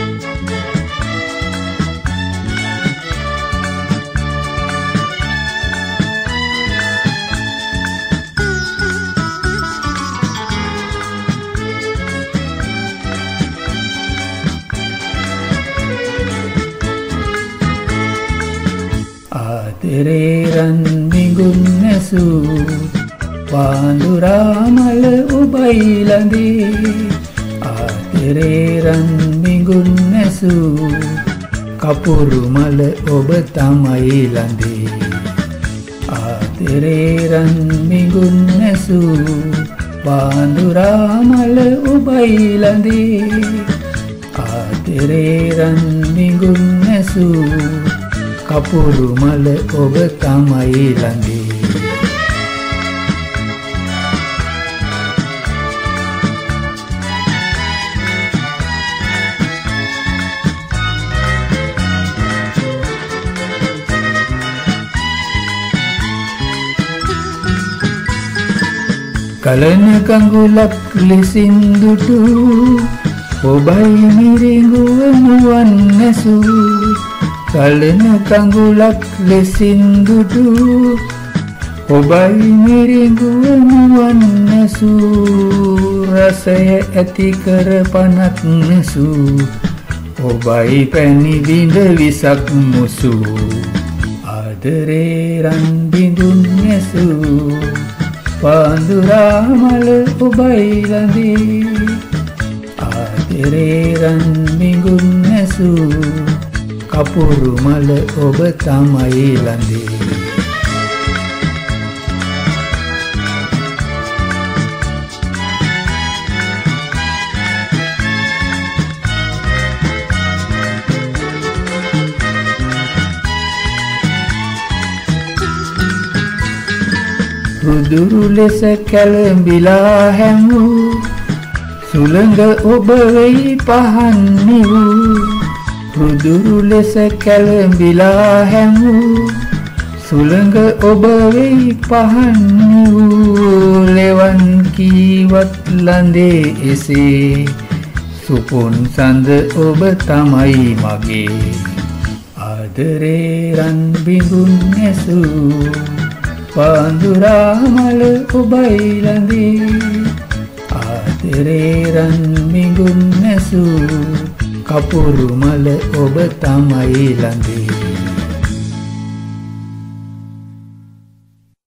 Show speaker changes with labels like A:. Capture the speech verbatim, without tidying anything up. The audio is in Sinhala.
A: ආදරේ රන් බිඟුන් නැසූ පාඳුරාමල ඔබයි ළඟේ ආදරේ රන් බිඟුන් නැසූ කපුරු මල ඔබ තමයි ළඟේ ආදරේ රන් බිඟුන් නැසූ පාඳුරාමල ඔබයි ළඟේ ආදරේ රන් බිඟුන් නැසූ කපුරු මල ඔබ තමයි ළඟේ කලන කඟුලක් ලෙසින් දුටු ඔබයි මිරිඟුව මුවන් නැසූ කලන කඟුලක් ලෙසින් දුටු ඔබයි මිරිඟුව මුවන් නැසූ රසය ඇති කර පනක් නැසූ ඔබයි පැණි බිඳ විසක් මුසූ ආදරේ රන් බිඳුන් නැසූ පාඳුරාමල ඔබයි ළඟේ ආදරේ රන් බිඟුන් නැසූ කපුරු මල ඔබ තමයි ළඟේ රුදුරු ලෙස කැළඹිලා හැමූ සුළඟ ඔබ වෙයි පහන් නිවූ රුදුරු ලෙස කැළඹිලා හැමූ සුළඟ ඔබ වෙයි පහන් නිවූ ලෙවන් කීවත් ළඳේ එසේ සුපුන් සඳ ඔබ තමයි මගේ ආදරේ රන් බිඟුන් නැසූ පාඳුරාමල ඔබයි ළඟේ ආදරේ රන් බිඟුන් නැසූ කපුරු මල ඔබ තමයි ළඟේ